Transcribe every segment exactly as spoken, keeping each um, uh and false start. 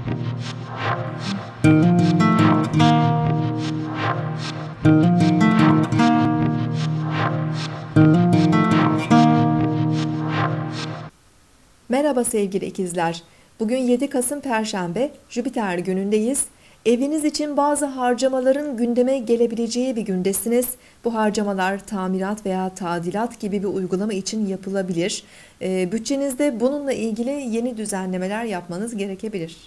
Merhaba sevgili ikizler. Bugün yedi Kasım Perşembe, Jüpiter günündeyiz. Eviniz için bazı harcamaların gündeme gelebileceği bir gündesiniz. Bu harcamalar tamirat veya tadilat gibi bir uygulama için yapılabilir. E, bütçenizde bununla ilgili yeni düzenlemeler yapmanız gerekebilir.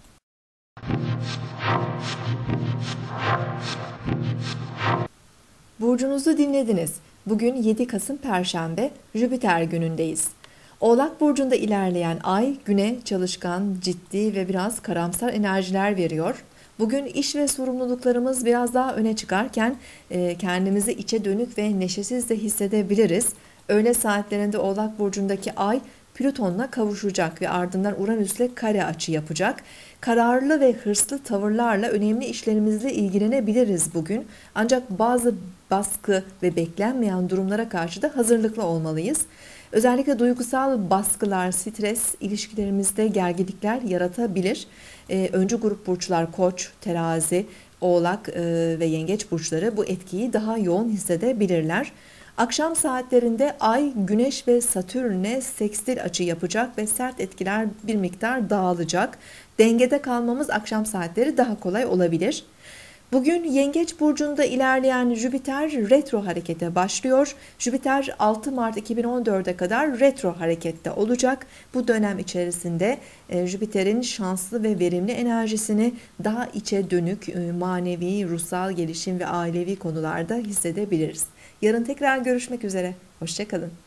Burcunuzu dinlediniz. Bugün yedi Kasım Perşembe, Jüpiter günündeyiz. Oğlak burcunda ilerleyen ay güne çalışkan, ciddi ve biraz karamsar enerjiler veriyor. Bugün iş ve sorumluluklarımız biraz daha öne çıkarken kendimizi içe dönük ve neşesiz de hissedebiliriz. Öğle saatlerinde Oğlak burcundaki ay Plüton'la kavuşacak ve ardından Uranüs'le kare açı yapacak. Kararlı ve hırslı tavırlarla önemli işlerimizle ilgilenebiliriz bugün. Ancak bazı baskı ve beklenmeyen durumlara karşı da hazırlıklı olmalıyız. Özellikle duygusal baskılar, stres ilişkilerimizde gerginlikler yaratabilir. Ee, öncü grup burçlar Koç, Terazi, Oğlak e, ve Yengeç burçları bu etkiyi daha yoğun hissedebilirler. Akşam saatlerinde Ay, Güneş ve Satürn'e sekstil açı yapacak ve sert etkiler bir miktar dağılacak. Dengede kalmamız akşam saatleri daha kolay olabilir. Bugün Yengeç burcunda ilerleyen Jüpiter retro harekete başlıyor. Jüpiter altı Mart iki bin on dört'e kadar retro harekette olacak. Bu dönem içerisinde Jüpiter'in şanslı ve verimli enerjisini daha içe dönük manevi, ruhsal gelişim ve ailevi konularda hissedebiliriz. Yarın tekrar görüşmek üzere. Hoşça kalın.